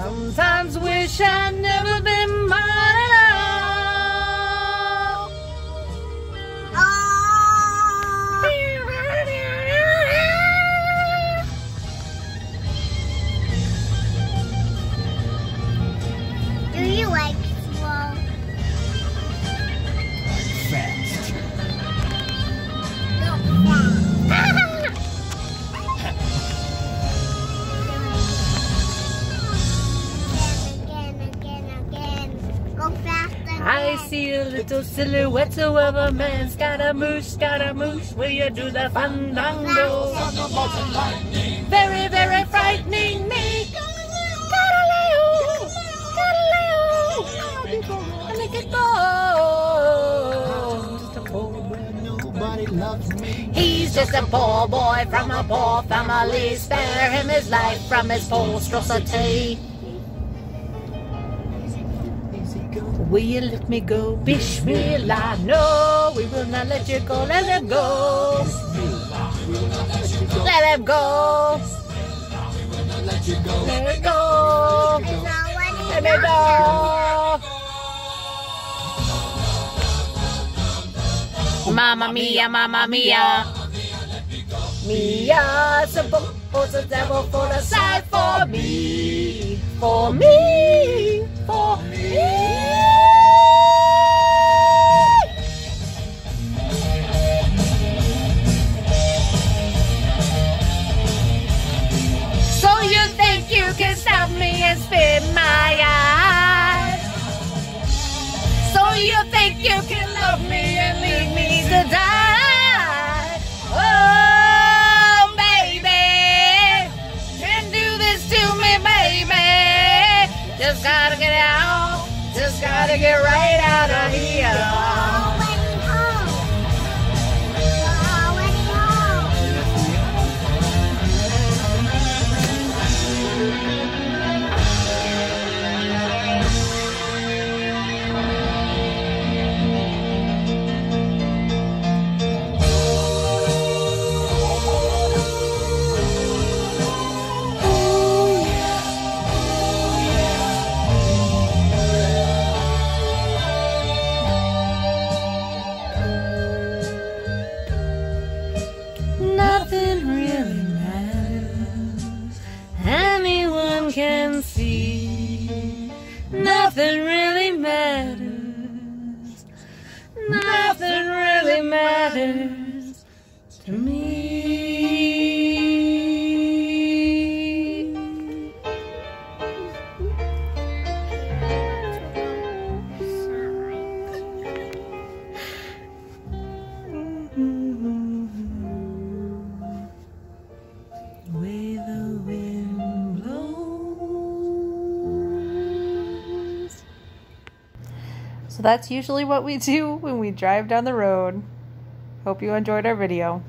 Sometimes wish I'd never been mine at all. Do you like slow? Fast. No, fast. Go faster. I see a little silhouette of a man. Scaramouche, will you do the fandango? Very, very frightening me. Galileo, and it could go. Nobody loves me. He's just a poor boy from a poor family. Spare him his life from his monstrosity. Will you let me go? Bismillah, no, we will not let you go. Let him go. Let him go. Let him go. Let him go. Mamma mia, mamma mia. Mia, suppose the devil for the side for me. For me. For me. So you think you can stop me and spit my eyes? So you think you can love me and leave me to die? Oh, baby, can't do this to me, baby. Just gotta get out, just gotta get right out of here. Nothing really matters. Anyone can see. Nothing really matters. Nothing really matters to me. Way the wind blows. So that's usually what we do when we drive down the road. Hope you enjoyed our video.